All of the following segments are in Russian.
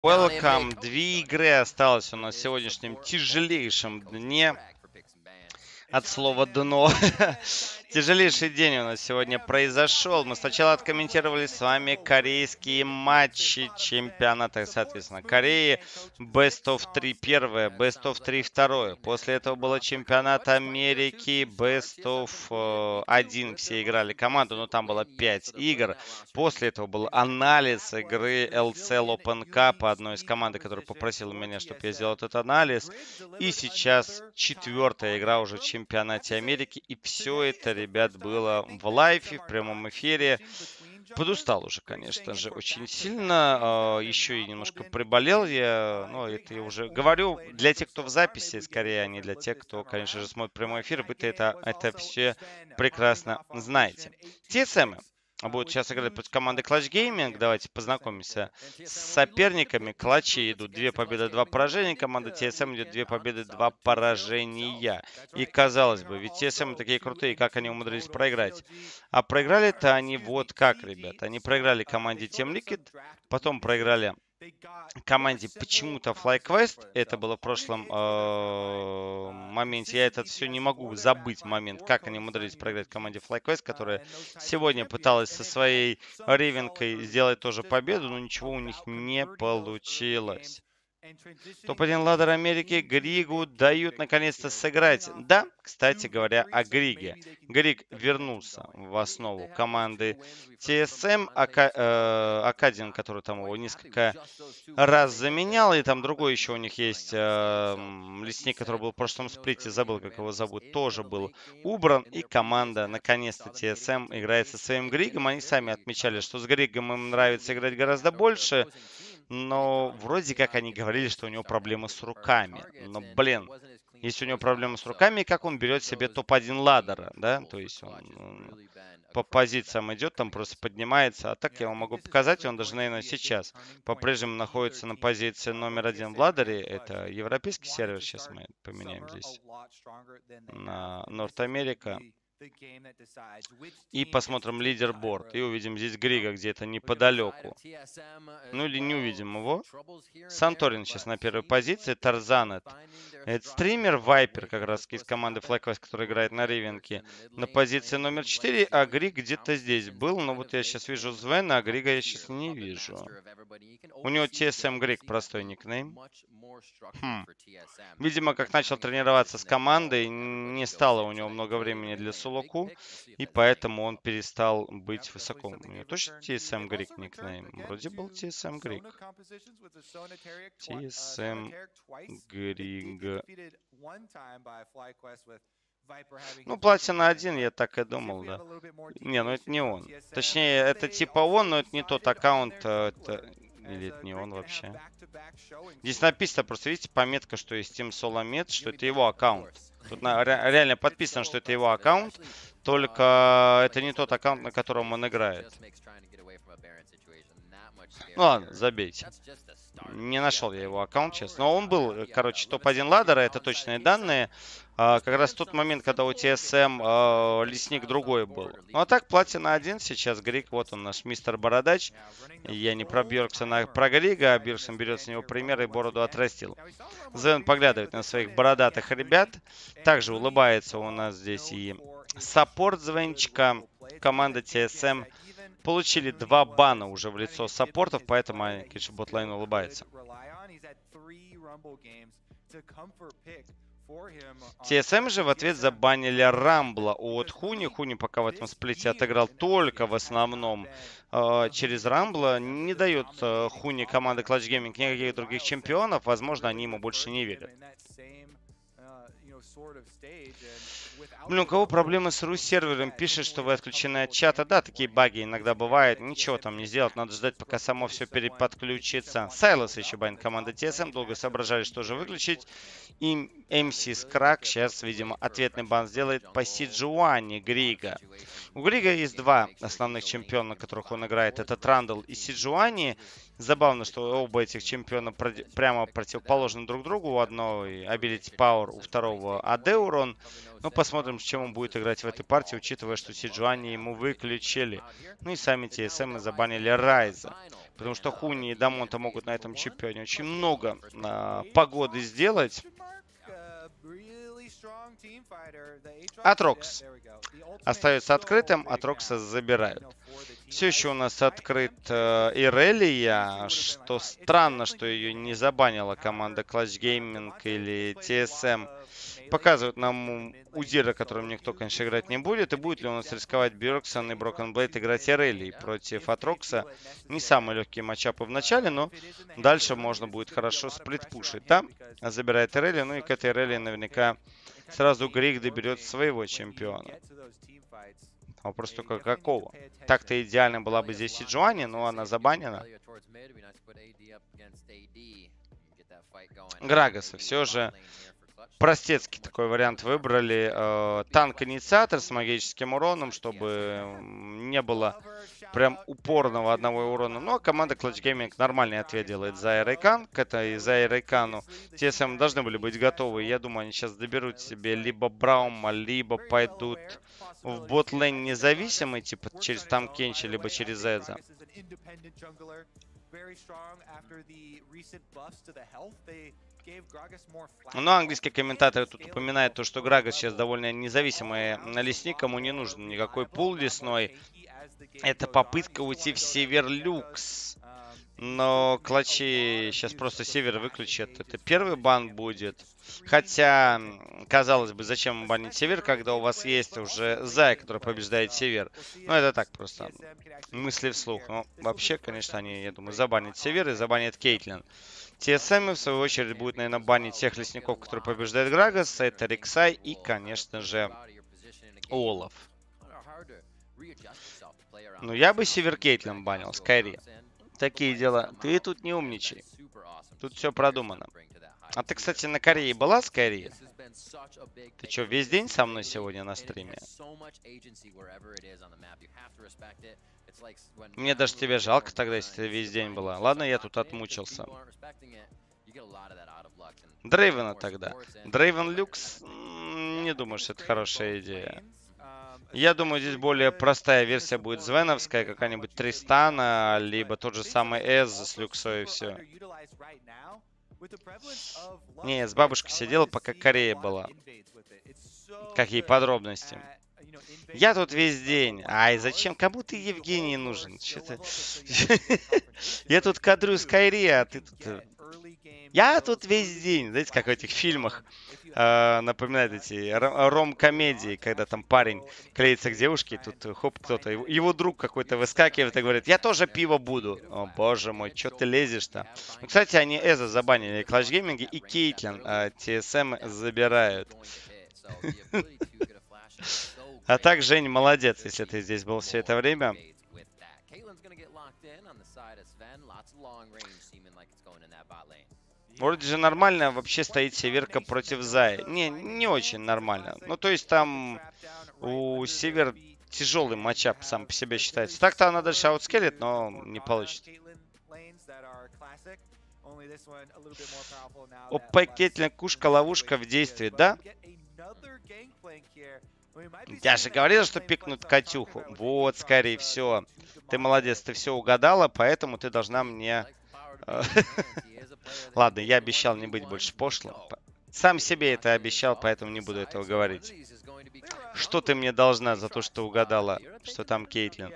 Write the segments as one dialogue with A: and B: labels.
A: Welcome. 2 игры осталось у нас в сегодняшнем тяжелейшем дне. От слова «дно». Тяжелейший день у нас сегодня произошел. Мы сначала откомментировали с вами корейские матчи чемпионата, соответственно, Кореи. Best of 3 первое, Best of 3 второе. После этого было чемпионат Америки, Best of 1. Все играли команду, но там было 5 игр. После этого был анализ игры LCL Open Cup, одной из команд, которая попросила меня, чтобы я сделал этот анализ. И сейчас 4-я игра уже в чемпионате Америки. И все это, ребят, было в лайфе, в прямом эфире. Подустал уже, конечно же, очень сильно. Еще и немножко приболел я. Но это я уже говорю для тех, кто в записи, скорее, а не для тех, кто, конечно же, смотрит прямой эфир. Вы-то это все прекрасно знаете. TSM будут сейчас играть против команды Clutch Gaming. Давайте познакомимся с соперниками. Клатчи идут 2 победы, 2 поражения. Команда TSM идет 2 победы, 2 поражения. И казалось бы, ведь TSM такие крутые, как они умудрились проиграть? А проиграли-то они вот как, ребят. Они проиграли команде Team Liquid, потом проиграли команде почему-то FlyQuest. Это было в прошлом моменте. Я это все не могу забыть момент, как они умудрились проиграть команде FlyQuest, которая сегодня пыталась со своей Ривенкой сделать тоже победу, но ничего у них не получилось. Топ-1 ладер Америки Григу дают наконец-то сыграть. Да, кстати говоря, о Григе. Григ вернулся в основу команды TSM. Акадин, который там его несколько раз заменял. И там другой еще у них есть лесник, который был в прошлом сплите. Забыл, как его зовут. Тоже был убран. И команда, наконец-то, TSM играет со своим Григом. Они сами отмечали, что с Григом им нравится играть гораздо больше. Но вроде как они говорили, что у него проблемы с руками. Но, блин, если у него проблемы с руками, как он берет себе топ-1 ладдера, да? То есть он по позициям идет, там просто поднимается. А так я вам могу показать, он даже, наверное, сейчас по-прежнему находится на позиции номер 1 в ладдере. Это европейский сервер. Сейчас мы поменяем здесь на Норт Америка. И посмотрим лидерборд. И увидим здесь Грига где-то неподалеку. Ну или не увидим его. Санторин сейчас на первой позиции. Тарзанет. Это стример Вайпер, как раз из команды FlyQuest, который играет на Ривенке. На позиции номер 4. А Григ где-то здесь был. Но вот я сейчас вижу Звена, а Грига я сейчас не вижу. У него TSM Григ, простой никнейм. Видимо, как начал тренироваться с командой, не стало у него много времени для Сулоку, и поэтому он перестал быть высоко. У него точно TSM Григ никнейм? Вроде был TSM Григ. TSM Григ. Ну, Платина 1, я так и думал, да. Не, ну это не он. Точнее, это типа он, но это не тот аккаунт. Или это не он вообще. Здесь написано, просто видите, пометка, что есть Team Solomed, что это его аккаунт. Тут реально подписано, что это его аккаунт, только это не тот аккаунт, на котором он играет. Ну ладно, забейте. Не нашел я его аккаунт сейчас. Но он был, короче, топ-1 ладдера, это точные данные. Как раз в тот момент, когда у TSM лесник другой был. Ну а так, Платина 1 сейчас, Григ, вот он наш мистер Бородач. Я не про Бьорксона, а про Грига, а Бьорксон берет с него пример и бороду отрастил. Зен поглядывает на своих бородатых ребят. Также улыбается у нас здесь и саппорт Звенчика. Команда TSM получили 2 бана уже в лицо саппортов, поэтому, конечно, ботлайн улыбается. TSM же в ответ забанили Рамбла от Хуни. Хуни пока в этом сплите отыграл только в основном через Рамбла. Не дает Хуни команды Clutch Gaming никаких других чемпионов. Возможно, они ему больше не верят. Блин, у кого проблемы с ру-сервером? Пишет, что вы отключены от чата. Да, такие баги иногда бывают. Ничего там не сделать. Надо ждать, пока само все переподключится. Сайлос еще банит команда TSM. Долго соображали, что же выключить. И MC Скрак сейчас, видимо, ответный бан сделает по Сиджуане Грига. У Грига есть 2 основных чемпиона, которых он играет. Это Трандл и Сиджуани. Забавно, что оба этих чемпиона прямо противоположны друг другу. У одного Ability Power, у второго в АД урон. Но посмотрим, с чем он будет играть в этой партии, учитывая, что Сиджуани ему выключили. Ну и сами TSM забанили Райза. Потому что Хуни и Дамонта могут на этом чемпионе очень много погоды сделать. Атрокс остается открытым, Атрокса забирают. Все еще у нас открыт Ирелия, что странно, что ее не забанила команда Clutch Gaming или TSM. Показывают нам Удира, которым никто, конечно, играть не будет. И будет ли у нас рисковать Бьорксон и Broken Blade играть Ирелий против Атрокса. Не самые легкие матчапы в начале, но дальше можно будет хорошо сплитпушить. Да, забирает Ирелий, ну и к этой Ирелии наверняка сразу Грик доберет своего чемпиона. Вопрос только какого. Так-то идеально была бы здесь Сиджуани, но она забанена. Грагаса все же простецкий такой вариант выбрали. Танк-инициатор с магическим уроном, чтобы не было прям упорного одного урона. Ну, а команда Clutch Gaming нормальный ответ делает за Рейкан. К этой за Рейкану TSM должны были быть готовы. Я думаю, они сейчас доберут себе либо Браума, либо пойдут в бот-лейн независимый, типа через там Кенчи, либо через Эдза. Но английские комментаторы тут упоминают то, что Грагас сейчас довольно независимый лесник, ему не нужен никакой пул лесной. Это попытка уйти в Северлюкс. Но клатчи сейчас просто Север выключат. Это первый бан будет. Хотя, казалось бы, зачем банить Север, когда у вас есть уже Зай, который побеждает Север. Ну, это так просто мысли вслух. Но вообще, конечно, они, я думаю, забанят Север и забанят Кейтлин. TSM, в свою очередь, будет, наверное, банить тех лесников, которые побеждают Грагас. Это Рексай и, конечно же, Олаф. Ну, я бы Север Кейтлин банил, Скайри. Такие дела. Ты тут не умничай. Тут все продумано. А ты, кстати, на Корее была, Скайри? Ты что, весь день со мной сегодня на стриме? Мне даже тебя жалко тогда, если ты весь день была. Ладно, я тут отмучился. Дрейвена тогда. Дрейвен Люкс, не думаю, что это хорошая идея. Я думаю, здесь более простая версия будет Звеновская, какая-нибудь Тристана, либо тот же самый Эз с Люксой и все. Не, с бабушкой сидела, пока Корея была. Какие подробности? Я тут весь день. Ай, зачем? Кому ты, Евгений, нужен? Я тут кадрю Скайри, а ты тут... Я тут весь день. Знаете, как в этих фильмах напоминает эти ром-комедии, когда там парень клеится к девушке, и тут хоп, кто-то, его друг какой-то выскакивает и говорит, я тоже пиво буду. О, боже мой, что ты лезешь-то? Ну, кстати, они Эза забанили, Clash Gaming и Кейтлин TSM забирают. А так, Жень, молодец, если ты здесь был все это время. Вроде же нормально вообще стоит Северка против Зая. Не очень нормально. Ну, то есть там у Север тяжелый матчап сам по себе считается. Так-то она дальше аутскелит, но не получится. ОП Кейтлин, кушка, ловушка в действии, да? Я же говорил, что пикнут Катюху. Вот, скорее все. Ты молодец, ты все угадала, поэтому ты должна мне... Ладно, я обещал не быть больше пошлым. Сам себе это обещал, поэтому не буду этого говорить. Что ты мне должна за то, что угадала, что там Кейтлин?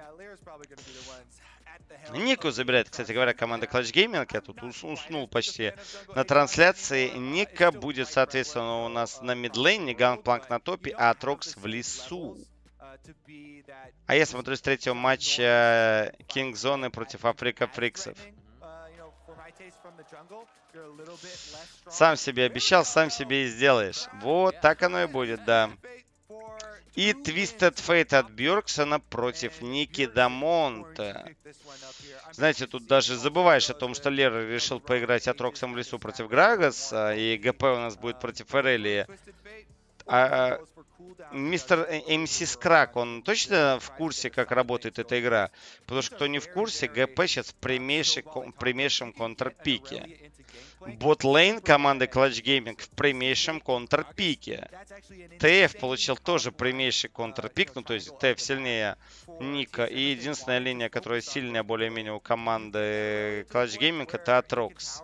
A: Нику забирает, кстати говоря, команда Clutch Gaming. Я тут уснул почти на трансляции. Ника будет, соответственно, у нас на мидлейне, Ганпланк на топе, а Атрокс в лесу. А я смотрю с третьего матча Кинг Зоны против Африка Фриксов. Сам себе обещал, сам себе и сделаешь. Вот так оно и будет, да. И Twisted Fate от Бьорксона против Ники Дамонта. Знаете, тут даже забываешь о том, что Лера решил поиграть Атроксом в лесу против Грагас, и ГП у нас будет против Эрелии. Мистер МС Скрак, он точно в курсе, как работает эта игра? Потому что кто не в курсе, ГП сейчас в прямейшем контрпике. Ботлейн команды Clutch Gaming в прямейшем контрпике. ТФ получил тоже прямейший контрпик, ну то есть ТФ сильнее Ника. И единственная линия, которая сильная более-менее у команды Clutch Gaming, это Atrox.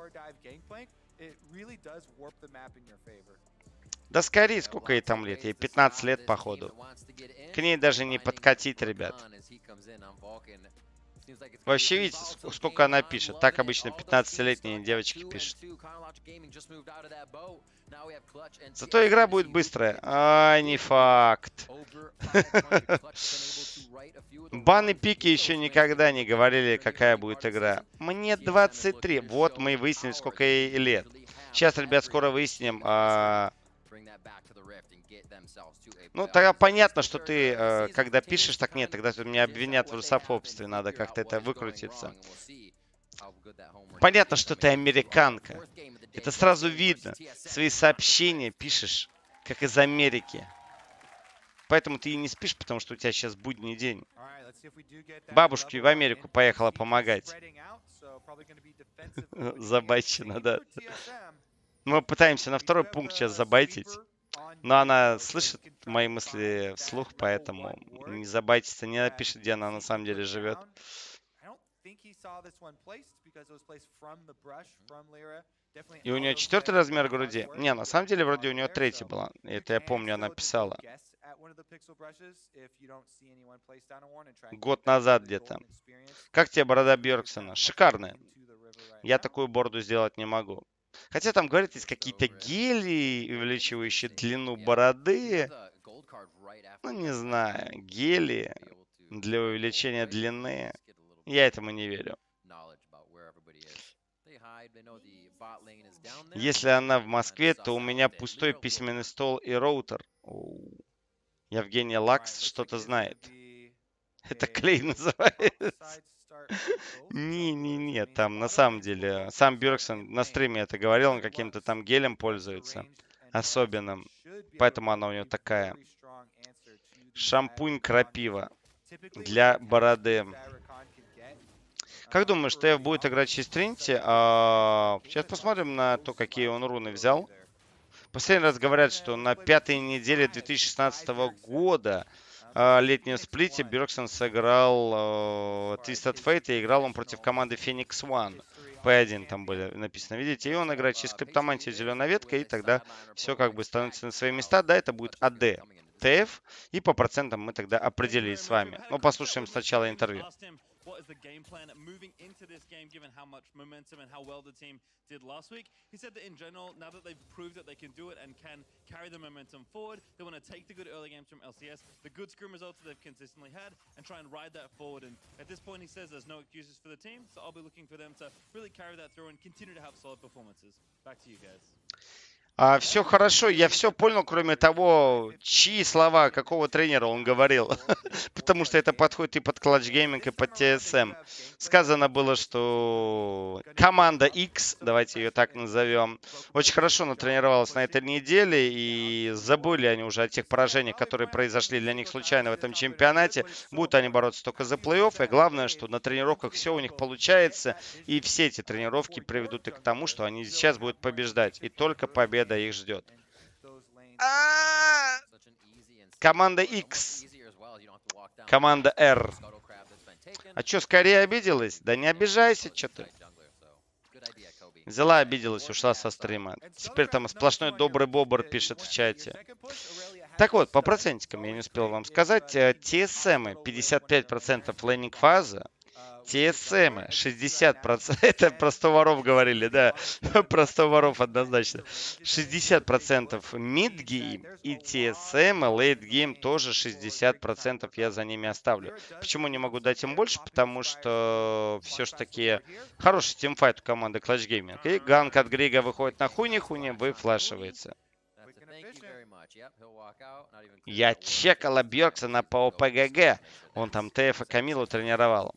A: Да скорее, сколько ей там лет? Ей 15 лет, походу. К ней даже не подкатить, ребят. Вообще, видите, сколько она пишет. Так обычно 15-летние девочки пишут. Зато игра будет быстрая. Ай, не факт. Баны пики еще никогда не говорили, какая будет игра. Мне 23. Вот мы и выяснили, сколько ей лет. Сейчас, ребят, скоро выясним. Ну, тогда понятно, что ты, когда пишешь, так нет, тогда меня обвинят в русофобстве. Надо как-то это выкрутиться. Понятно, что ты американка. Это сразу видно. Свои сообщения пишешь, как из Америки. Поэтому ты и не спишь, потому что у тебя сейчас будний день. Бабушке в Америку поехала помогать. Забайчина, да. Мы пытаемся на второй пункт сейчас забайтить. Но она слышит мои мысли вслух, поэтому не забайтится, не напишет, где она на самом деле живет. И у нее 4-й размер груди. Не, на самом деле вроде у нее 3-й была. Это я помню, она писала. Год назад где-то. Как тебе борода Бьорксона? Шикарная. Я такую бороду сделать не могу. Хотя там, говорят, есть какие-то гели, увеличивающие длину бороды. Ну, не знаю. Гели для увеличения длины. Я этому не верю. Если она в Москве, то у меня пустой письменный стол и роутер. Евгения Лакс что-то знает. Это клей называется. Не, там на самом деле сам Бьорксон на стриме это говорил, он каким-то там гелем пользуется особенным, поэтому она у него такая. Шампунь крапива для бороды. Как думаешь, ТФ будет играть через Тринити? Сейчас посмотрим на то, какие он руны взял. Последний раз говорят, что на 5-й неделе 2016 года летнем сплите Бьорксон сыграл Twisted Fate, и играл он против команды Phoenix One. P1 там были написано, видите? И он играет через Криптомантию зеленая ветка, и тогда все как бы становится на свои места. Да, это будет АД, ТФ, и по процентам мы тогда определились с вами. Но послушаем сначала интервью.
B: What is the game plan moving into this game, given how much momentum and how well the team did last week? He said that in general, now that they've proved that they can do it and can carry the momentum forward, they want to take the good early games from LCS, the good scrim results that they've consistently had, and try and ride that forward. And at this point, he says there's no excuses for the team, so I'll be looking for them to really carry that through and continue to have solid performances. Back to you guys.
A: Все хорошо, я все понял, кроме того, чьи слова, какого тренера он говорил. Потому что это подходит и под Clutch Gaming, и под TSM. Сказано было, что команда X, давайте ее так назовем, очень хорошо натренировалась на этой неделе, и забыли они уже о тех поражениях, которые произошли для них случайно в этом чемпионате. Будут они бороться только за плей-офф, и главное, что на тренировках все у них получается, и все эти тренировки приведут и к тому, что они сейчас будут побеждать, и только победа их ждет. Команда X. Команда R. А что, скорее обиделась? Да не обижайся, что ты. Взяла, обиделась, ушла со стрима. Теперь там сплошной добрый бобр пишет в чате. Так вот, по процентикам я не успел вам сказать. TSM 55% лейнинг фаза. TSM 60%, это про 100 воров говорили, да, про 100 воров однозначно. 60% мидгейм и TSM, лейтгейм тоже 60% я за ними оставлю. Почему не могу дать им больше? Потому что все ж таки хороший тимфайт у команды Clutch Gaming. И ганк от Грига выходит на хуни-хуни, выфлашивается. Я чекала Бьорксона по ОПГГ, он там ТФ и Камилу тренировал.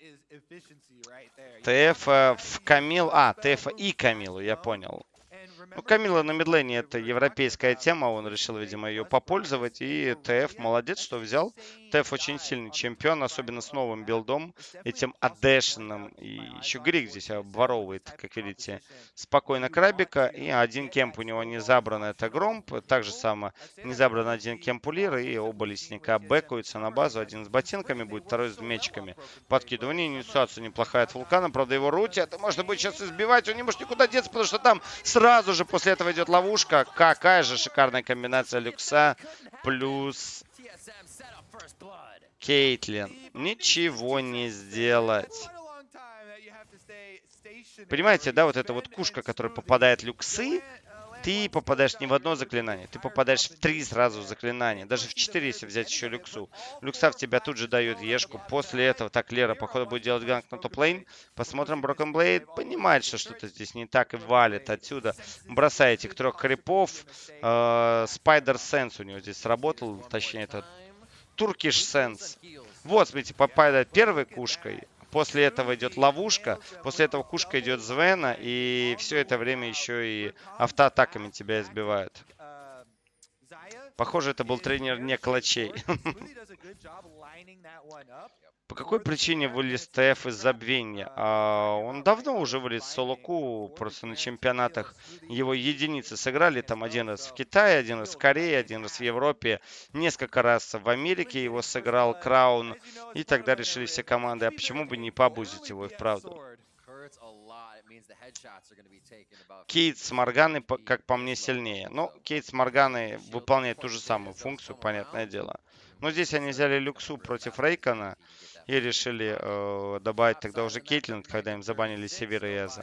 A: ТФ в Камил... ТФ и Камилу, я понял. Ну, Камила на мидлейне это европейская тема, он решил, видимо, ее попользовать. И ТФ молодец, что взял Стеф очень сильный чемпион, особенно с новым билдом, этим Адешином. И еще Грик здесь обворовывает, как видите, спокойно Крабика. И один кемп у него не забран, это Громп. Также само не забран один кемп у Лиры. И оба лесника бэкаются на базу. Один с ботинками будет, второй с мечиками. Подкидывание, инициация неплохая от Вулкана. Правда, его рути, это можно будет сейчас избивать. Он не может никуда деться, потому что там сразу же после этого идет ловушка. Какая же шикарная комбинация Люкса плюс Кейтлин. Ничего не сделать. Понимаете, да, вот эта вот кушка, которая попадает Люксы, ты попадаешь не в одно заклинание, ты попадаешь в 3 сразу заклинания. Даже в 4, если взять еще Люксу. Люкса в тебя тут же дает ешку. После этого, так, Лера, походу, будет делать ганг на топ-лейн. Посмотрим, Broken Blade понимает, что что-то здесь не так и валит отсюда. Бросая этих 3 крипов. Spider Sense у него здесь сработал, точнее, это Turkish Sense. Вот, смотрите, попадает первой кушкой. После этого идет ловушка. После этого кушка идет Звена. И все это время еще и автоатаками тебя избивают. Похоже, это был тренер не клатчей. По какой причине вылез ТФ из забвения? Он давно уже вылез в соло-ку, просто на чемпионатах его единицы сыграли. Там один раз в Китае, один раз в Корее, один раз в Европе, несколько раз в Америке его сыграл Краун. И тогда решили все команды, а почему бы не побузить его и вправду. Кейт с Морганой, как по мне, сильнее. Но Кейт с Морганой выполняет ту же самую функцию, понятное дело. Но здесь они взяли Люксу против Рейкона и решили добавить тогда уже Кейтлин, когда им забанили Севера и Эза.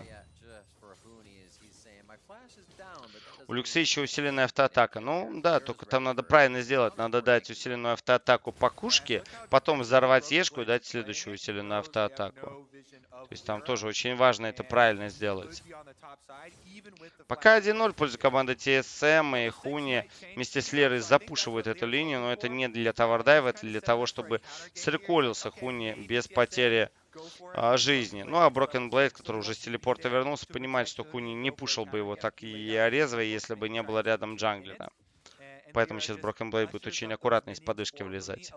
A: У Люксы еще усиленная автоатака. Ну да, только там надо правильно сделать. Надо дать усиленную автоатаку по кушке, потом взорвать Ешку и дать следующую усиленную автоатаку. То есть там тоже очень важно это правильно сделать. Пока 1-0 в пользу команды TSM и Хуни вместе с Лерой запушивают эту линию, но это не для тавардайва, это для того, чтобы среколился Хуни без потери жизни. Ну а Broken Blade, который уже с телепорта вернулся, понимает, что Хуни не пушил бы его так и резво, если бы не было рядом джанглера. Поэтому сейчас Broken Blade будет очень аккуратно из подышки влезать.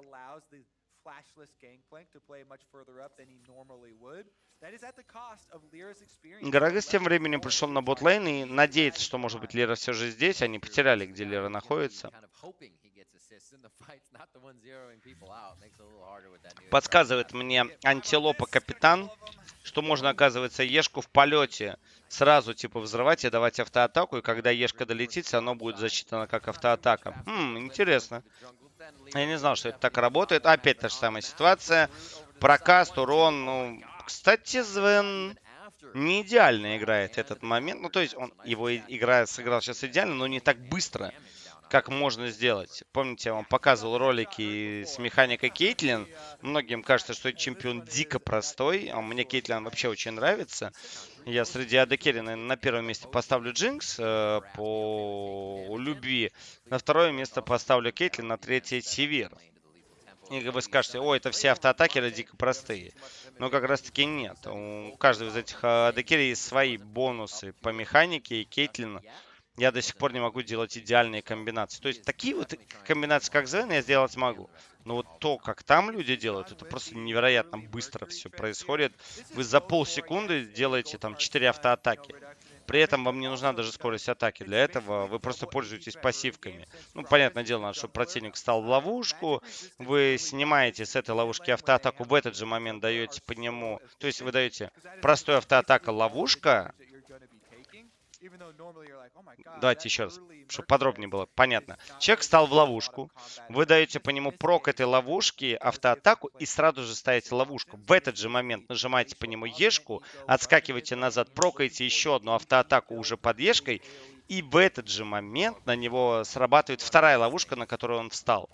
A: Гарагас тем временем пришел на ботлейн и надеется, что, может быть, Лера все же здесь. Они потеряли, где Лера находится. Подсказывает мне антилопа капитан, что можно, оказывается, Ешку в полете сразу типа взрывать и давать автоатаку. И когда Ешка долетит, все равно будет засчитано как автоатака. Интересно. Я не знал, что это так работает. Опять та же самая ситуация. Прокаст, урон. Ну, кстати, Звен не идеально играет этот момент. Ну, то есть он его сыграл сейчас идеально, но не так быстро, как можно сделать. Помните, я вам показывал ролики с механикой Кейтлин. Многим кажется, что этот чемпион дико простой. А мне Кейтлин вообще очень нравится. Я среди АД-керри, наверное, на первом месте поставлю Джинкс по любви. На второе место поставлю Кейтлин, на третье Север. И вы скажете, ой, это все автоатакеры дико простые. Но как раз таки нет. У каждого из этих АД-керри есть свои бонусы по механике. И Кейтлин, я до сих пор не могу делать идеальные комбинации. То есть такие вот комбинации, как Звен, я сделать могу. Но вот то, как там люди делают, это просто невероятно быстро все происходит. Вы за полсекунды делаете там 4 автоатаки. При этом вам не нужна даже скорость атаки. Для этого вы просто пользуетесь пассивками. Ну, понятное дело, надо, чтобы противник встал в ловушку. Вы снимаете с этой ловушки автоатаку. В этот же момент даете по нему... То есть вы даете простой автоатака ловушка. Давайте еще раз, чтобы подробнее было понятно. Человек встал в ловушку, вы даете по нему прок этой ловушки, автоатаку и сразу же ставите ловушку. В этот же момент нажимаете по нему ешку, отскакиваете назад, прокаете еще одну автоатаку уже под ешкой, и в этот же момент на него срабатывает вторая ловушка, на которую он встал.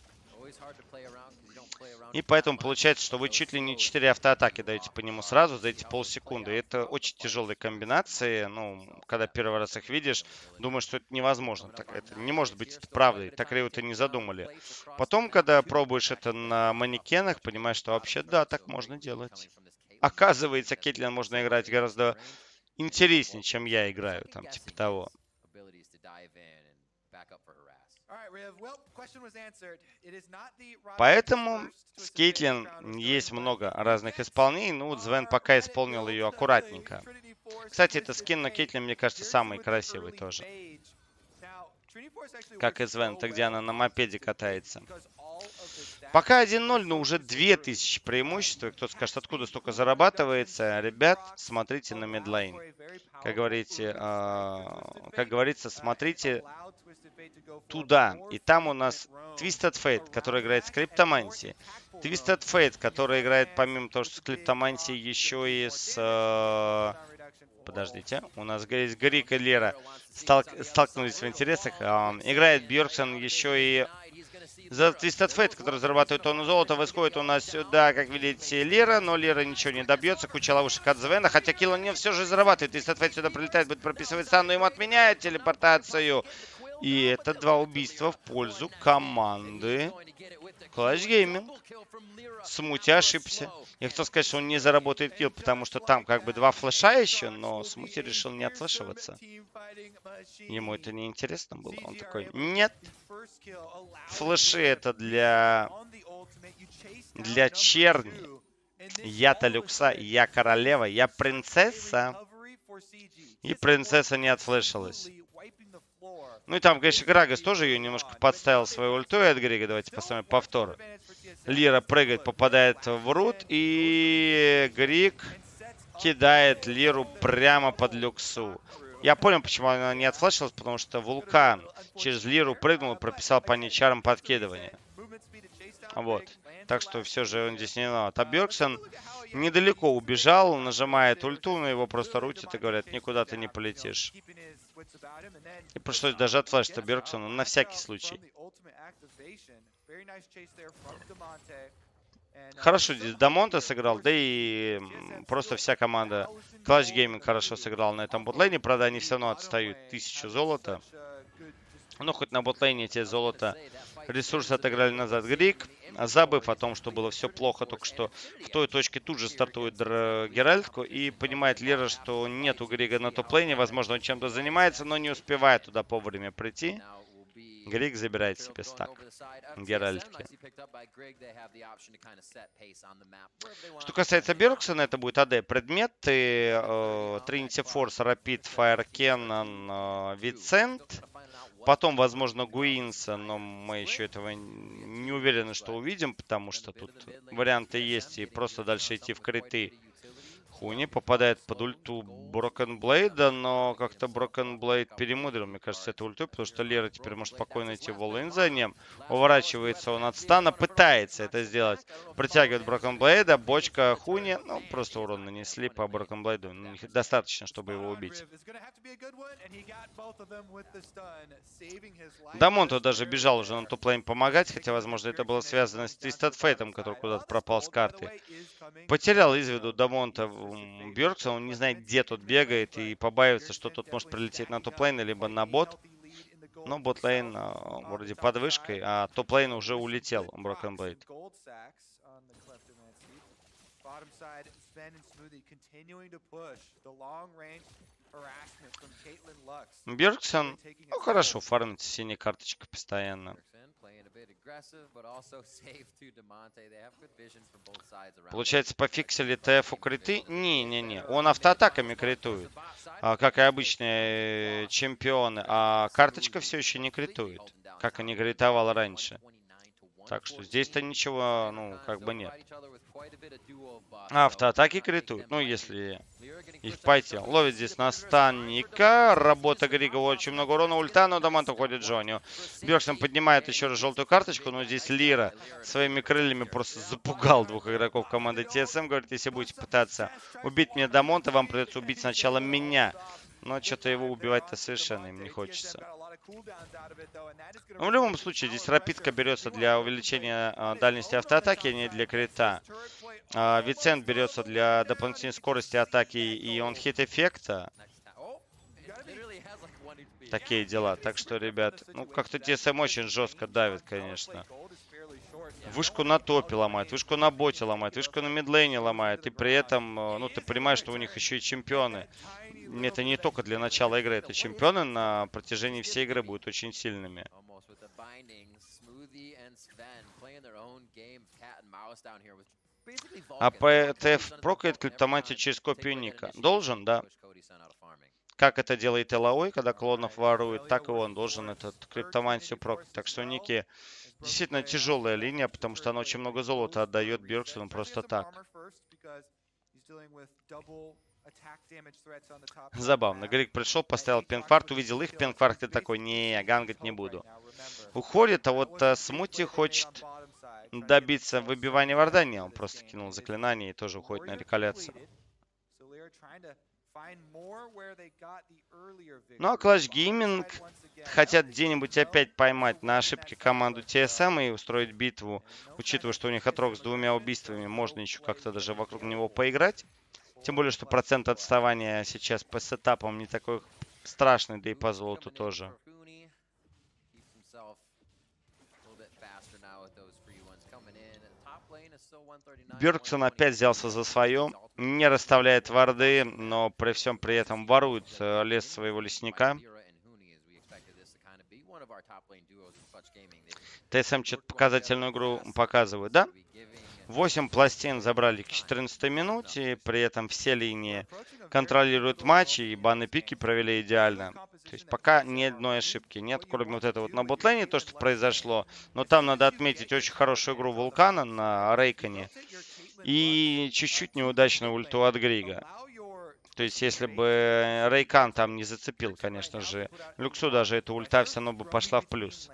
A: И поэтому получается, что вы чуть ли не 4 автоатаки даете по нему сразу за эти полсекунды. И это очень тяжелые комбинации. Ну, когда первый раз их видишь, думаешь, что это невозможно. Так, это не может быть это правдой. Так Riot и не задумали. Потом, когда пробуешь это на манекенах, понимаешь, что вообще да, так можно делать. Оказывается, Кейтлин можно играть гораздо интереснее, чем я играю. Там, типа того. Поэтому с Кейтлин есть много разных исполнений. Ну вот Звен пока исполнил ее аккуратненько. Кстати, это скин на Кейтлин, мне кажется, самый красивый тоже. Как и Звен, где она на мопеде катается. Пока 1-0, но уже 2000 преимущества. Кто скажет, откуда столько зарабатывается? Ребят, смотрите на мидлейн. Как говорится, смотрите туда. И там у нас Twisted Fate, который играет с Криптомантией. Twisted Fate, который играет помимо того, что с Криптомантией, еще и с... Подождите, у нас есть Грик и Лера столкнулись в интересах. Играет Бьорксон еще и за Twisted Fate, который зарабатывает тонну золота. Восходит у нас сюда, как видите, Лера, но Лера ничего не добьется. Куча ловушек от Звена, хотя Килл не все же зарабатывает. Twisted Fate сюда прилетает, будет прописывать сам, но им отменяет телепортацию. И это 2 убийства в пользу команды Clash Gaming. Смути ошибся. Я хотел сказать, что он не заработает килл, потому что там как бы 2 флеша еще, но Смути решил не отфлешиваться. Ему это не интересно было. Он такой, нет. Флеши это для черни. Я-то люкса, я королева, я принцесса. И принцесса не отфлешилась. Ну и там, конечно, Грагас тоже ее немножко подставил свою ульту от Грига. Давайте посмотрим повтор. Лира прыгает, попадает в рут. И Григ кидает Лиру прямо под люксу. Я понял, почему она не отфлешилась, потому что Вулкан через Лиру прыгнул и прописал по ней чаром подкидывания. Вот. Так что все же он здесь не виноват. А Бьорксон недалеко убежал, нажимает ульту, но его просто рутит и говорят, никуда ты не полетишь. И пришлось даже отфлешиться Бьорксону на всякий случай. Хорошо здесь Дамонте сыграл, да и просто вся команда Clash Gaming хорошо сыграла на этом ботлейне. Правда, они все равно отстают 1000 золота. Но хоть на ботлейне эти золото ресурсы отыграли назад Грик, забыв о том, что было все плохо только что. В той точке тут же стартует Геральтку и понимает Лера, что нет у Грига на топ-лейне. Возможно, он чем-то занимается, но не успевает туда вовремя прийти. Григ забирает себе стак Геральтки. Что касается Бьорксона, это будет АД предметы. Trinity Force, Rapid, Fire Cannon, Vicent. Потом, возможно, Гуинса, но мы еще этого не уверены, что увидим, потому что тут варианты есть и просто дальше идти в криты. Хуни попадает под ульту Broken Blade, но как-то Broken Blade перемудрил, мне кажется, эту ульту, потому что Лера теперь может спокойно идти в all-in за ним. Уворачивается он от стана, пытается это сделать. Протягивает Broken Blade, бочка Хуни, ну, просто урон нанесли по Broken Blade. Достаточно, чтобы его убить. Дамонто даже бежал уже на топ-лейн помогать, хотя, возможно, это было связано с Twisted Fate'ом, который куда-то пропал с карты. Потерял из виду Дамонто Бьорксон, он не знает, где тут бегает, и побаивается, что тут может прилететь на топ-лейн, либо на бот. Но бот-лейн вроде под вышкой, а топ-лейн уже улетел, Broken Blade. Бьорксон, ну хорошо, фармит синяя карточка постоянно. Получается, пофиксили ТФ у криты? Не-не-не, он автоатаками критует, как и обычные чемпионы, а карточка все еще не критует, как они критовал раньше. Так что здесь-то ничего, ну, как бы нет. Автоатаки критуют, ну, если их пойти. Ловит здесь наставника. Работа Грига, очень много урона. Ульта, но Дамонт уходит Джонни. Бьорксон поднимает еще раз желтую карточку, но здесь Лира своими крыльями просто запугал 2 игроков команды TSM. Говорит, если будете пытаться убить мне Дамонта, вам придется убить сначала меня. Но что-то его убивать-то совершенно им не хочется. Но в любом случае, здесь рапидка берется для увеличения дальности автоатаки, а не для крита. Вицент берется для дополнительной скорости атаки и он-хит эффекта. Такие дела. Так что, ребят, ну как-то TSM очень жестко давит, конечно. Вышку на топе ломает, вышку на боте ломает, вышку на мидлейне ломает. И при этом, ну ты понимаешь, что у них еще и чемпионы. Это не только для начала игры, это чемпионы на протяжении всей игры будут очень сильными. А ПТФ прокает криптомантию через копию ника? Должен, да. Как это делает ЛАО, когда клонов ворует, так и он должен этот криптомантию прокать. Так что у Ники действительно тяжелая линия, потому что она очень много золота отдает Бьорксону просто так. Забавно. Грик пришел, поставил пинкфарт, увидел их пинкфарт и такой: не, гангать не буду. Уходит, а вот Смути хочет добиться выбивания варда. Не, он просто кинул заклинание и тоже уходит на реколяцию. Ну а Clash Gaming хотят где-нибудь опять поймать на ошибке команду TSM и устроить битву, учитывая, что у них отрок с 2 убийствами, можно еще как-то даже вокруг него поиграть. Тем более, что процент отставания сейчас по сетапам не такой страшный, да и по золоту тоже. Бьорксон опять взялся за свое, не расставляет варды, но при всем при этом ворует лес своего лесника. ТСМ что-то показательную игру показывает, да? 8 пластин забрали к 14 минуте, при этом все линии контролируют матч, и баны пики провели идеально. То есть пока ни одной ошибки нет, кроме вот этого вот на ботлейне, то, что произошло. Но там надо отметить очень хорошую игру Вулкана на Рейконе и чуть-чуть неудачную ульту от Грига. То есть если бы Рейкан там не зацепил, конечно же, Люксу даже эта ульта все равно бы пошла в плюс.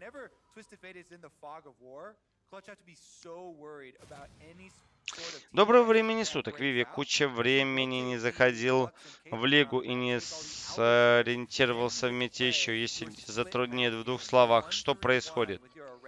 A: Доброго времени суток, Виви. Куча времени не заходил в лигу и не сориентировался в мете еще. Если затруднит в 2 словах, что происходит?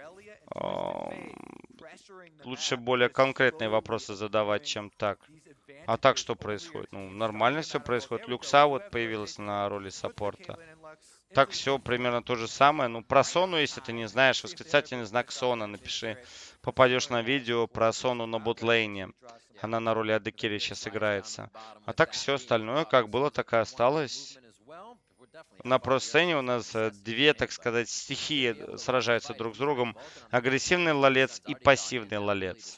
A: Лучше более конкретные вопросы задавать, чем так. А так что происходит? Ну, нормально все происходит. Люкса вот появилась на роли саппорта. Так все примерно то же самое. Ну, про Сону, если ты не знаешь, восклицательный знак Сона напиши. Попадешь на видео про Сону на ботлейне. Она на роли Адекири сейчас играется. А так все остальное, как было, так и осталось. На про-сцене у нас 2, так сказать, стихии сражаются друг с другом. Агрессивный лолец и пассивный лолец.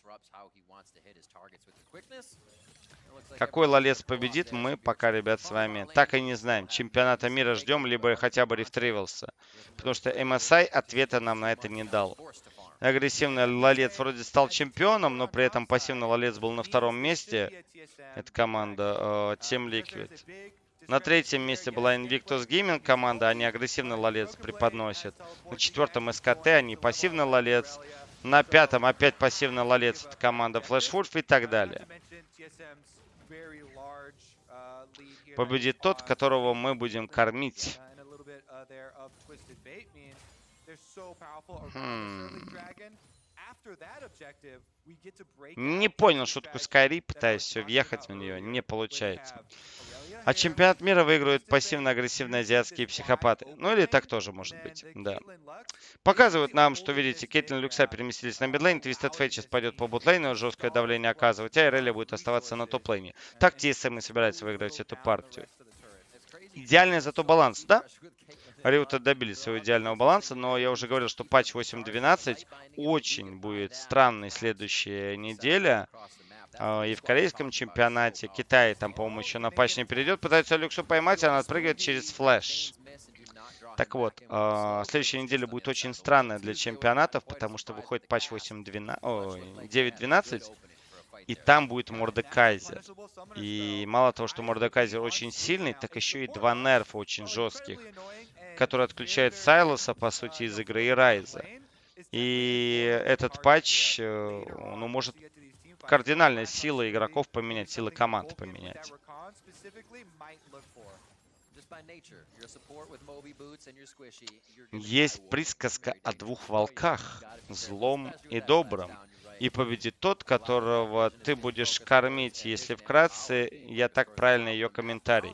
A: Какой лолец победит, мы пока, ребят, с вами так и не знаем. Чемпионата мира ждем, либо хотя бы рефтривался. Потому что MSI ответа нам на это не дал. Агрессивный лолец вроде стал чемпионом, но при этом пассивный лолец был на 2-м месте. Это команда Team Liquid. На 3-м месте была Invictus Gaming команда, они агрессивный лолец преподносят. На 4-м СКТ, они пассивный лолец. На 5-м опять пассивный лолец, это команда Flashwolf и так далее. Победит тот, которого мы будем кормить. Не понял шутку Скайри, пытаюсь все въехать в нее, не получается. А чемпионат мира выигрывают пассивно-агрессивные азиатские психопаты. Ну или так тоже может быть, да. Показывают нам, что, видите, Кейтлин и Люкса переместились на мидлейн, Twisted Fate сейчас пойдет по ботлейну, жесткое давление оказывать, а Иреlia будет оставаться на топ-лейне. Так TSM и собирается выиграть эту партию. Идеальный зато баланс, да? Риута добились своего идеального баланса, но я уже говорил, что патч 8.12 очень будет странной следующая неделя. И в корейском чемпионате. Китай там, по-моему, еще на патч не перейдет. Пытается Люксу поймать, она отпрыгивает через флэш. Так вот, следующая неделя будет очень странная для чемпионатов, потому что выходит патч 9.12. И там будет Мордекайзер. И мало того, что Мордекайзер очень сильный, так еще и 2 нерфа очень жестких, которые отключают Сайлоса, по сути, из игры и Райза. И этот патч, ну, может кардинально силы игроков поменять, силы команд поменять. Есть присказка о 2 волках, злом и добром. И победит тот, которого ты будешь кормить. Если вкратце, я так правильно ее комментарий.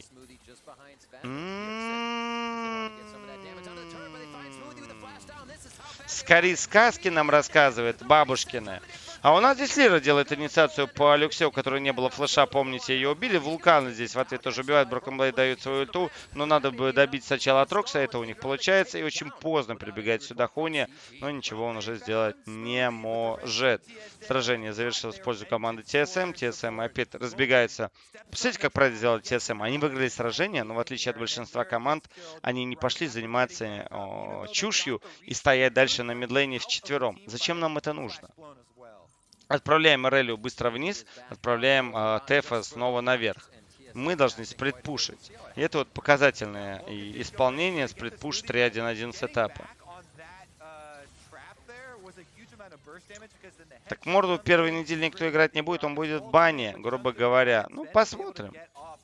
A: Скорее сказки нам рассказывает бабушкина. А у нас здесь Лира делает инициацию по Алексею, у которой не было флеша, помните, ее убили. Вулкан здесь в ответ тоже убивает, Broken Blade дает свою ульту, но надо бы добить сначала от Рокса, это у них получается, и очень поздно прибегает сюда Хуни, но ничего он уже сделать не может. Сражение завершилось в пользу команды TSM, TSM опять разбегается. Посмотрите, как правильно сделали TSM, они выиграли сражение, но в отличие от большинства команд, они не пошли заниматься чушью и стоять дальше на мидлейне вчетвером. Зачем нам это нужно? Отправляем Релию быстро вниз, отправляем Тефа снова наверх. Мы должны сплитпушить. И это вот показательное исполнение сплитпуш 3-1-1 сетапа. Так морду в первой неделе никто играть не будет, он будет в бане, грубо говоря. Ну, посмотрим.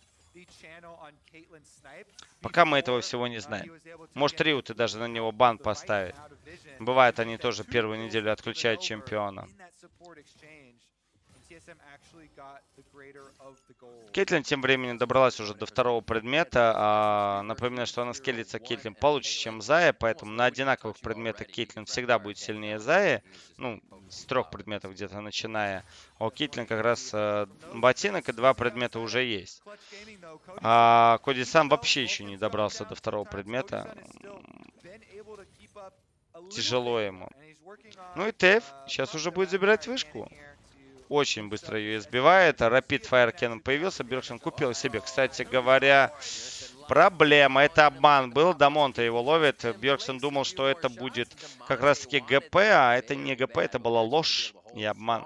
A: Пока мы этого всего не знаем. Может, Риуты даже на него бан поставить. Бывает, они тоже первую неделю отключают чемпиона. Кейтлин тем временем добралась уже до второго предмета. Напоминаю, что она скеллится Кейтлин получше, чем Зая, поэтому на одинаковых предметах Кейтлин всегда будет сильнее Зая. Ну, с 3 предметов где-то начиная. А у Кейтлин как раз ботинок и 2 предмета уже есть. А Коди сам вообще еще не добрался до второго предмета. Тяжело ему. Ну и Теф сейчас уже будет забирать вышку. Очень быстро ее избивает. Rapid Fire Cannon появился. Бирксон купил себе. Кстати говоря, проблема. Это обман был. Дамонта его ловит. Бирксон думал, что это будет как раз таки ГП, а это не ГП. Это была ложь и обман.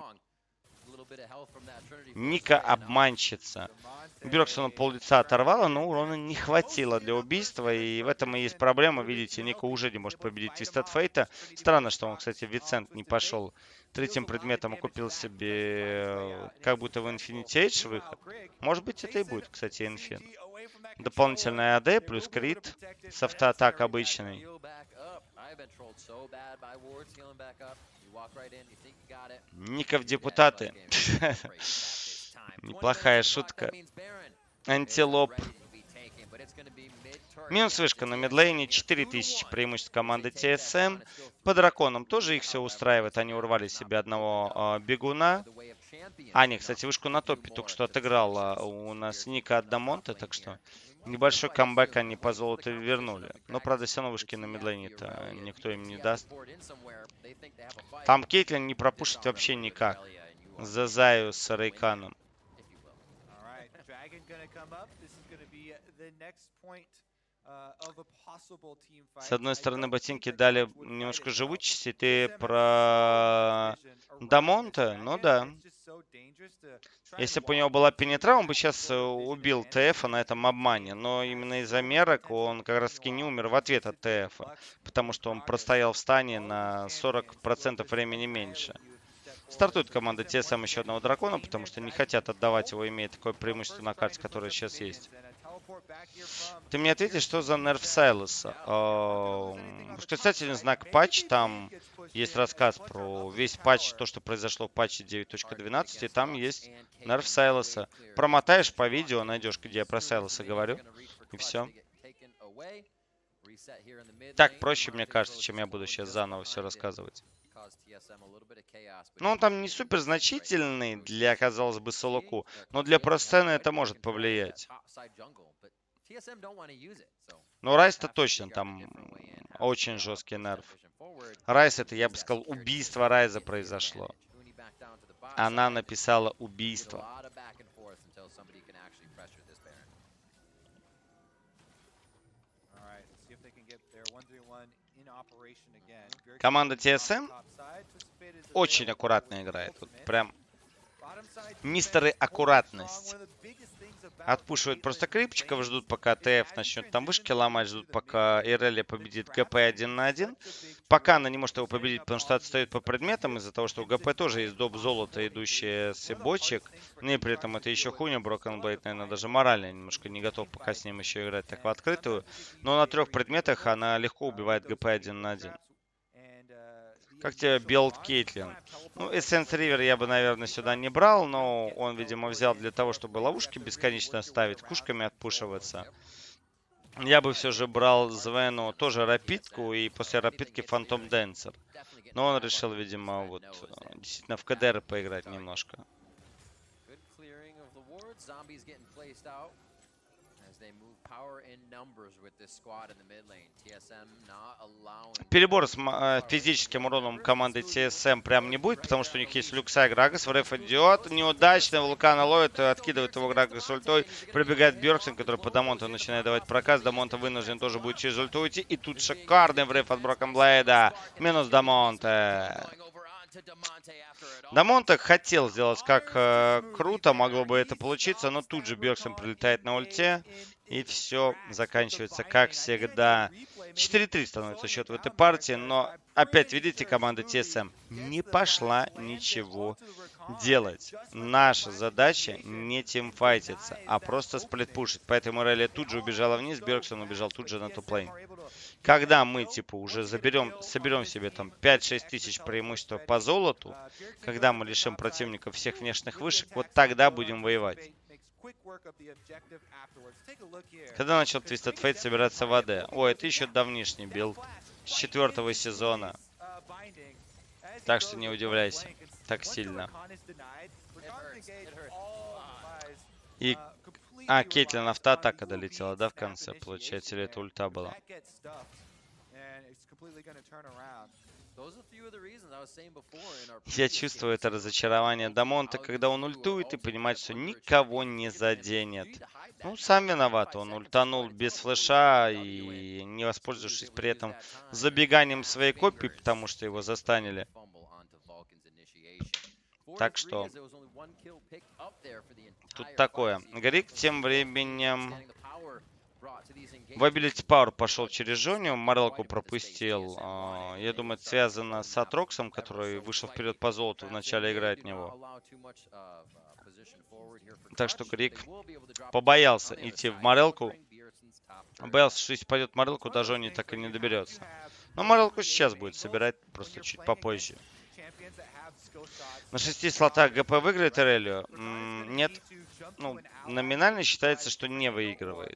A: Ника обманщица. Бирксона пол-лица оторвала, но урона не хватило для убийства. И в этом и есть проблема. Видите, Ника уже не может победить Twisted Fate. Странно, что он, кстати, Вицент не пошел. Третьим предметом купил себе как будто в Infinity Edge выход. Может быть, это и будет, кстати, Инфин. Дополнительная АД плюс крит с автоатак обычный. Ника в депутаты. Неплохая шутка. Антилоп. Минус вышка на мидлейне, 4000 преимуществ команды TSM. По драконам тоже их все устраивает. Они урвали себе одного бегуна. А, нет, кстати, вышку на топе только что отыграла у нас Ника от Дамонта, так что небольшой камбэк они по золоту вернули. Но, правда, все равно вышки на мидлейне-то никто им не даст. Там Кейтлин не пропушит вообще никак. За Заю с Рейканом. С одной стороны, ботинки дали немножко живучести. Ты про Дамонта? Ну да. Если бы у него была пенетра, он бы сейчас убил ТФа на этом обмане. Но именно из-за мерок он как раз таки не умер в ответ от ТФа. Потому что он простоял в стане на 40% времени меньше. Стартует команда TSM еще одного дракона, потому что не хотят отдавать его, имея такое преимущество на карте, которое сейчас есть. Ты мне ответишь, что за нерф Сайлоса? Восклицательный знак патч, там есть рассказ про весь патч, то, что произошло в патче 9.12, и там есть нерф Сайлоса. Промотаешь по видео, найдешь, где я про Сайлоса говорю, и все. Так проще, мне кажется, чем я буду сейчас заново все рассказывать. Ну, он там не супер значительный для, казалось бы, солоку, но для просцены это может повлиять. Но Райс-то точно там очень жесткий нерв. Райс это, я бы сказал, убийство Райза произошло. Она написала убийство. Команда TSM очень аккуратно играет. Вот прям мистеры аккуратность. Отпушивают просто крипчиков, ждут пока ТФ начнет там вышки ломать, ждут пока Ирелия победит ГП 1 на 1. Пока она не может его победить, потому что отстает по предметам, из-за того, что у ГП тоже есть доп. Золото, идущее с бочек. И при этом это еще хуйня, Broken Blade, наверное, даже морально немножко не готов пока с ним еще играть так в открытую. Но на 3 предметах она легко убивает ГП 1 на 1. Как тебе билд Кейтлин? Ну, Essence River я бы, наверное, сюда не брал, но он, видимо, взял для того, чтобы ловушки бесконечно ставить, кушками отпушиваться. Я бы все же брал Звену тоже рапидку и после рапидки Фантом Дэнсер. Но он решил, видимо, вот действительно в КДР поиграть немножко. Перебор с физическим уроном команды TSM прям не будет, потому что у них есть Люкса и Грагас. Вреф идет, неудачно, Вулкана ловит, откидывает его Грагас ультой. Прибегает Бьерксен, который по Дамонту начинает давать проказ. Дамонта вынужден тоже будет через ульту уйти. И тут шикарный Вреф от Брокенблейда. Минус Дамонте. Дамонте хотел сделать как круто, могло бы это получиться, но тут же Бьерксен прилетает на ульте. И все заканчивается, как всегда. 4-3 становится счет в этой партии. Но опять, видите, команда TSM не пошла ничего делать. Наша задача не тимфайтиться, а просто сплитпушить. Поэтому Релли тут же убежала вниз, Бьерксон убежал тут же на топ-лейн. Когда мы, типа, уже соберем себе там 5-6 тысяч преимущества по золоту, когда мы лишим противников всех внешних вышек, вот тогда будем воевать. Когда начал Twisted Fate собираться в АД? Ой, это еще давнишний билд. С 4-го сезона. Так что не удивляйся так сильно. И... Кейтлин автоатака долетела, да, в конце? Получается, или это ульта была? Я чувствую это разочарование Дамонта, когда он ультует и понимает, что никого не заденет. Ну, сам виноват. Он ультанул без флеша и не воспользовавшись при этом забеганием своей копии, потому что его застанили. Так что тут такое. Грик тем временем в Ability Power пошел через Жоню, Морелку пропустил. Я думаю, это связано с Атроксом, который вышел вперед по золоту в начале игры от него. Так что Грик побоялся идти в Морелку. Боялся, что если пойдет в Морелку, до Жони так и не доберется. Но Морелку сейчас будет собирать, просто чуть попозже. На 6 слотах ГП выиграет Ирелию? Нет. Ну, номинально считается, что не выигрывает.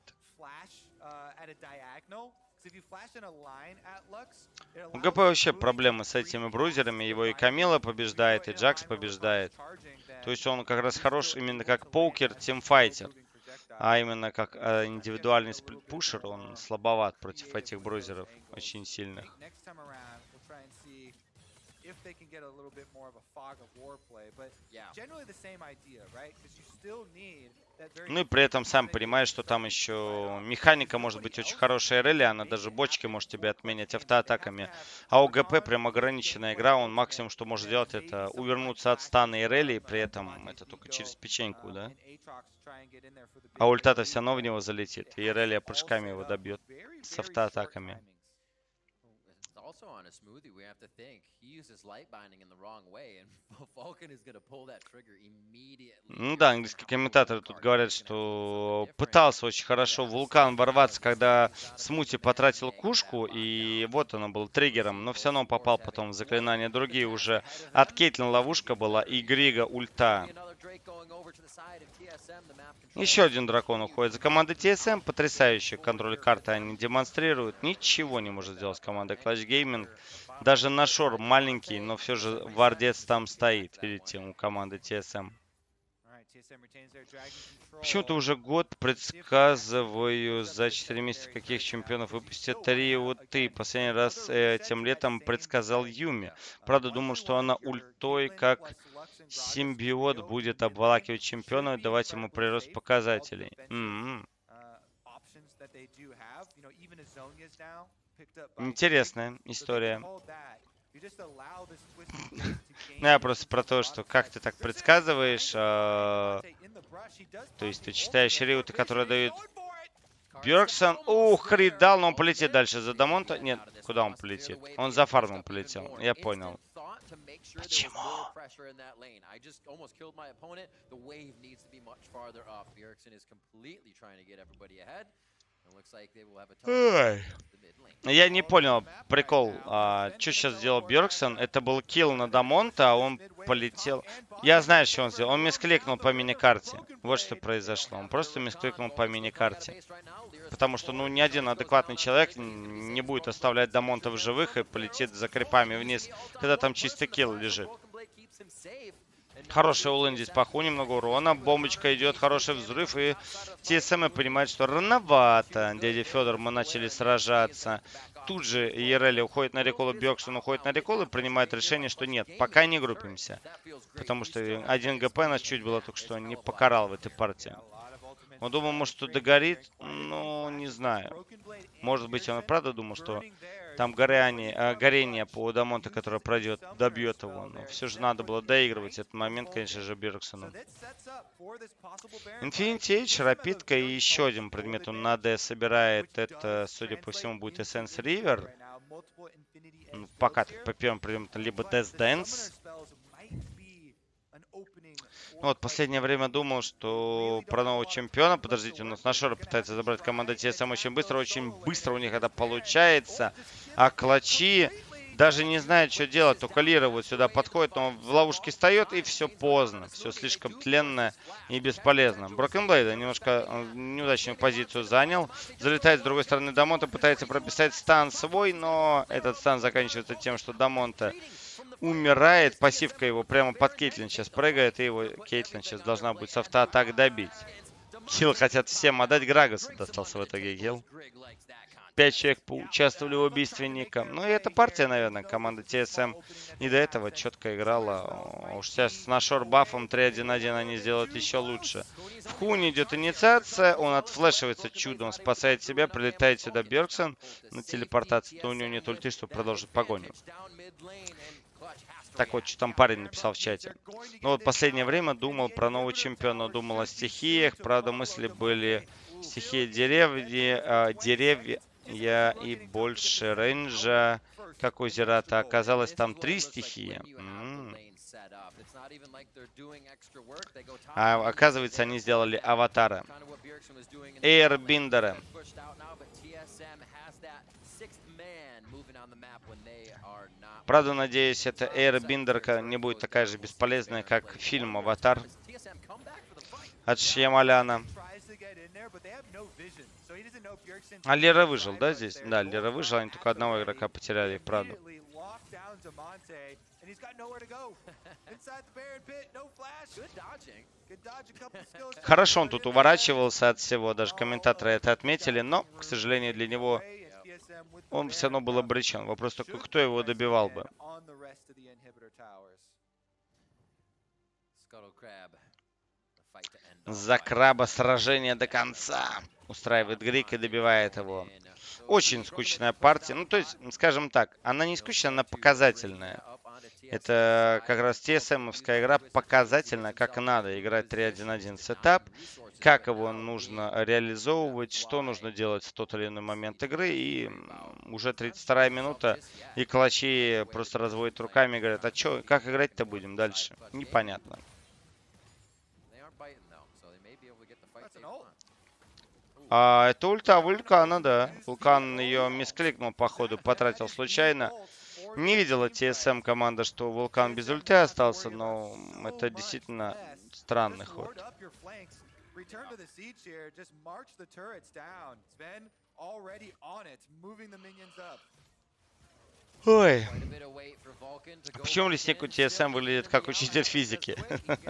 A: У ГП вообще проблемы с этими брузерами. Его и Камила побеждает, и Джакс побеждает. То есть он как раз хорош именно как покер, тимфайтер. А именно как индивидуальный сплитпушер, он слабоват против этих брузеров, очень сильных. Ну и при этом сам понимаешь, что там еще механика может быть очень хорошая релли, она даже бочки может тебе отменять автоатаками. А у ГП прям ограниченная игра, он максимум, что может делать, это увернуться от стана и релли, и при этом это только через печеньку, да? А ульта-то все равно в него залетит, и релли прыжками его добьет с автоатаками. Ну да, английские комментаторы тут говорят, что пытался очень хорошо Вулкан ворваться, когда Смути потратил кушку, и вот оно был триггером, но все равно попал потом в заклинания другие уже. От Кейтлин ловушка была и Грига ульта. Еще один дракон уходит за командой TSM. Потрясающий контроль карты они демонстрируют. Ничего не может сделать команда Clash Gaming. Даже Нашор маленький, но все же вардец там стоит. Видите, у команды TSM. Почему-то уже год предсказываю за 4 месяца, каких чемпионов выпустят 3 ульты. Последний раз этим летом предсказал Юми. Правда, думал, что она ультой как симбиот будет обволакивать чемпиона и давать ему прирост показателей. Интересная история. Ну, я просто про то, что как ты так предсказываешь. То есть ты читаешь риуты, которые дают Бьерксон. Ух, Рид дал, но он полетит дальше за Дамонта. Нет, куда он полетит? Он за фармом полетел. Я понял. Почему? Ой. Я не понял прикол. Что сейчас сделал Бьерксон? Это был килл на Дамонта, а он полетел. Я знаю, что он сделал. Он мискликнул по мини-карте. Вот что произошло. Он просто мискликнул по мини-карте. Потому что, ну, ни один адекватный человек не будет оставлять Дамонта в живых и полетит за крипами вниз, когда там чистый килл лежит. Хороший улын здесь паху, немного урона. Бомбочка идет, хороший взрыв. И TSM понимает, что рановато. Дядя Федор, мы начали сражаться. Тут же Ерели уходит на рекол, Бьорксон уходит на рекол и принимает решение, что нет, пока не группимся. Потому что один ГП нас чуть было только что не покарал в этой партии. Он думал, может, что догорит, ну, не знаю. Может быть, он и правда думал, что там горение по Дамонта, которое пройдет, добьет его. Но все же надо было доигрывать этот момент, конечно же, Бьорксону. Infinity Edge, рапидка и еще один предмет он на D собирает. Это, судя по всему, будет Essence River. Пока по первому предмету либо Death Dance. Ну, вот последнее время думал, что про нового чемпиона. Подождите, у нас Нашора пытается забрать команда TSM очень быстро у них это получается. А клатчи даже не знают, что делать. Только Лира вот сюда подходит, но он в ловушке встает, и все поздно. Все слишком тленно и бесполезно. Брокенблейд немножко неудачную позицию занял. Залетает с другой стороны Дамонта, пытается прописать стан свой, но этот стан заканчивается тем, что Дамонта умирает. Пассивка его прямо под Кейтлин сейчас прыгает, и его Кейтлин сейчас должна будет с автоатак добить. Килл хотят всем отдать. Грагасу достался в итоге килл. 5 человек поучаствовали в убийстве Ника. Ну и эта партия, наверное, команда TSM и до этого четко играла. Уж сейчас с Нашор бафом 3-1-1 они сделают еще лучше. В Хуне идет инициация, он отфлешивается чудом, спасает себя, прилетает сюда Бьорксон на телепортации. То у него нет ульти, чтобы продолжить погоню. Так вот, что там парень написал в чате. Ну вот последнее время думал про нового чемпиона, думал о стихиях. Правда, мысли были стихии деревья и больше рейнджа, как у Зерата. Оказалось, там 3 стихии. А оказывается, они сделали аватара. Эйрбиндеры. Правда, надеюсь, эта эйрбиндерка не будет такая же бесполезная, как фильм «Аватар» от Шьямаляна. А Лера выжил, да, здесь? Да, Лера выжил, они только одного игрока потеряли, правда. Хорошо он тут уворачивался от всего, даже комментаторы это отметили, но, к сожалению, для него он все равно был обречен. Вопрос только, кто его добивал бы. За краба сражение до конца. Устраивает Грик и добивает его. Очень скучная партия. Ну, то есть, скажем так, она не скучная, она показательная. Это как раз TSM-овская игра показательная, как надо играть 3-1-1 сетап, как его нужно реализовывать, что нужно делать в тот или иной момент игры. И уже 32-я минута, и калачи просто разводят руками и говорят, а что, как играть-то будем дальше? Непонятно. А это ульта Вулкана, да. Вулкан ее мискликнул, походу, потратил случайно. Не видела TSM команда, что Вулкан без ульты остался, но это действительно странный ход. Ой. Почему лесник у TSM выглядит как учитель физики?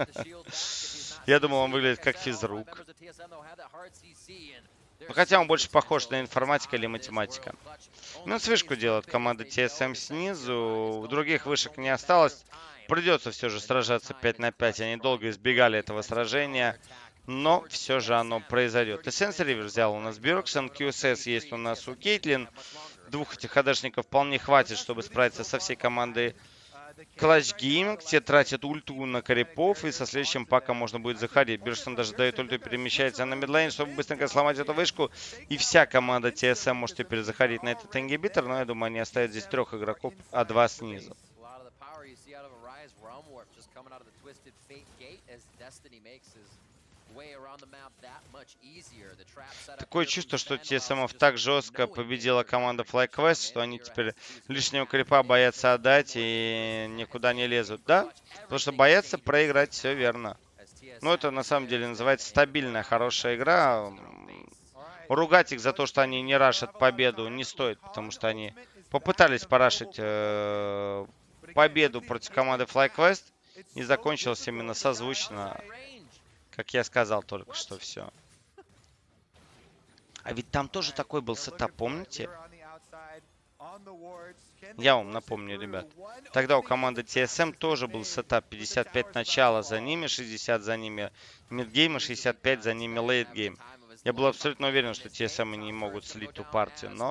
A: Я думал, он выглядит как физрук. Ну, хотя он больше похож на информатика или математика. Минус вышку делает команда TSM снизу. Других вышек не осталось. Придется все же сражаться 5 на 5. Они долго избегали этого сражения. Но все же оно произойдет. Essence River взял у нас Бьорксон. QSS есть у нас у Кейтлин. Двух этих ХДшников вполне хватит, чтобы справиться со всей командой Clutch Gaming. Те тратят ульту на крипов, и со следующим паком можно будет заходить. Бирсон даже дает ульту, перемещается на мидлейн, чтобы быстренько сломать эту вышку. И вся команда TSM может теперь заходить на этот ингибитор, но я думаю, они оставят здесь 3 игроков, а 2 снизу. Такое чувство, что TSM так жестко победила команда FlyQuest, что они теперь лишнего крипа боятся отдать и никуда не лезут. Да, потому что боятся проиграть, все верно. Но это на самом деле называется стабильная, хорошая игра. ругать их за то, что они не рашат победу, не стоит, потому что они попытались порашить победу против команды FlyQuest, и закончилось именно созвучно, как я сказал только что, все. А ведь там тоже такой был сетап, помните? Я вам напомню, ребят. Тогда у команды TSM тоже был сетап 55 начала за ними, 60 за ними мидгейм и 65 за ними лейтгейм. Я был абсолютно уверен, что TSM не могут слить ту партию, но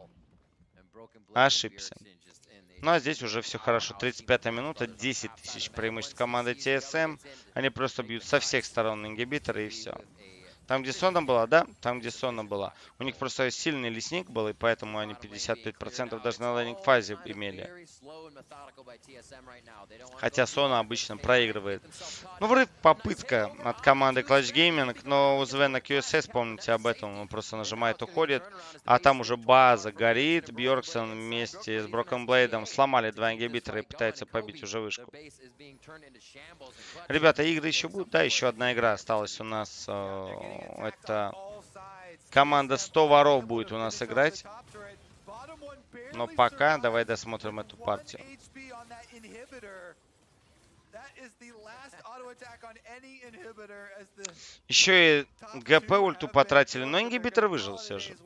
A: ошибся. Ну а здесь уже все хорошо. 35-я минута, 10 тысяч преимуществ команды TSM. Они просто бьют со всех сторон ингибиторы и все. Там, где Сона была, да? Там, где Сона была. У них просто сильный лесник был, и поэтому они 55% даже на лейнинг-фазе имели. Хотя Сона обычно проигрывает. Ну, вроде попытка от команды Clutch Gaming, но у Звена QSS, помните об этом, он просто нажимает, уходит. А там уже база горит. Бьорксон вместе с Broken Blade сломали 2 ингибитора и пытаются побить уже вышку. Ребята, игры еще будут? Да, еще одна игра осталась у нас. Это команда 100 воров будет у нас играть. Но пока давай досмотрим эту партию. Еще и ГП ульту потратили, но ингибитор выжил все же.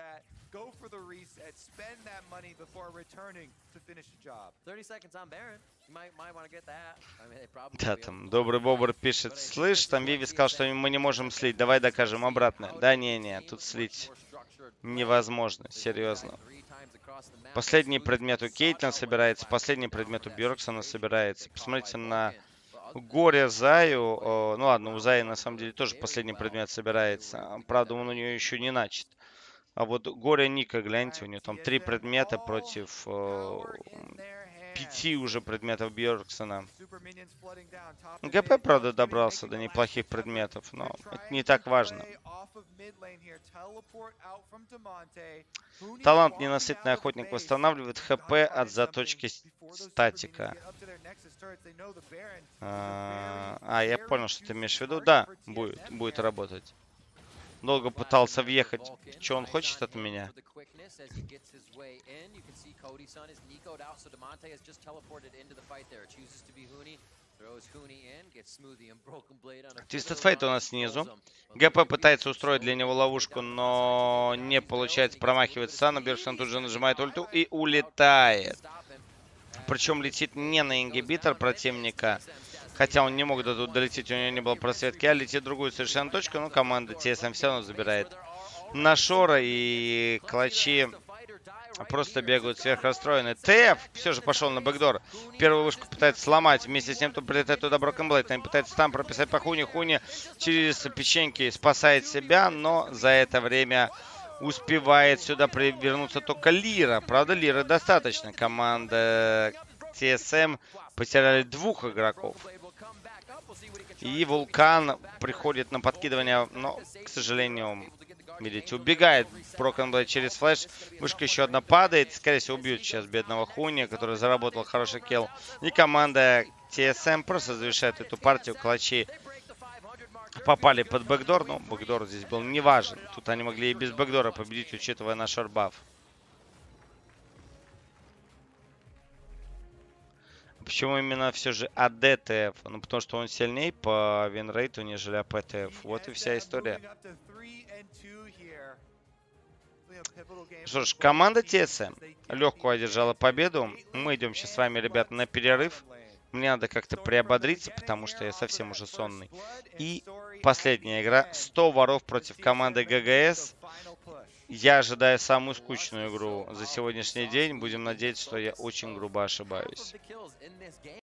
A: Да, там Добрый Бобр пишет: слышь, там Виви сказал, что мы не можем слить, давай докажем обратно. Да не, тут слить невозможно, серьезно. Последний предмет у Кейтлин собирается, последний предмет у Бьорксона собирается. Посмотрите на горе Заю. Ну ладно, у Заи на самом деле тоже последний предмет собирается. Правда, он у нее еще не начат. А вот горе Ника, гляньте, у нее там 3 предмета против 5 уже предметов Бьорксона. ГП, правда, добрался до неплохих предметов, но это не так важно. Талант ненасытный охотник восстанавливает ХП от заточки статика. Я понял, что ты имеешь в виду. Да, будет работать. Долго пытался въехать. Что он хочет от меня? Twisted Fate у нас снизу. ГП пытается устроить для него ловушку, но не получается, промахивается. Но Бьорксон тут же нажимает ульту и улетает. Причем летит не на ингибитор противника. Хотя он не мог до тут долететь, у него не было просветки, а летит в другую совершенно точку. Но команда TSM все равно забирает на Шора, и клатчи просто бегают сверхрастроенные. ТФ все же пошел на бэкдор. Первую вышку пытается сломать. Вместе с ним тут прилетает туда Broken Blade. Они пытаются там прописать по Хуни. Хуни через печеньки спасает себя, но за это время успевает сюда вернуться только Лира. Правда, Лира достаточно. Команда TSM потеряли 2 игроков. И Вулкан приходит на подкидывание, но, к сожалению, видите, убегает Broken Blade через флеш. Вышка еще одна падает. Скорее всего, убьют сейчас бедного Хуни, который заработал хороший килл. И команда TSM просто завершает эту партию. Клатчи попали под бэкдор. Но бэкдор здесь был не важен. Тут они могли и без бэкдора победить, учитывая наш шорбаф. Почему именно все же АДТФ? Ну, потому что он сильнее по винрейту, нежели АПТФ. Вот и вся история. Что ж, команда TSM легко одержала победу. Мы идем сейчас с вами, ребята, на перерыв. Мне надо как-то приободриться, потому что я совсем уже сонный. И последняя игра. 100 воров против команды ГГС. Я ожидаю самую скучную игру за сегодняшний день. Будем надеяться, что я очень грубо ошибаюсь.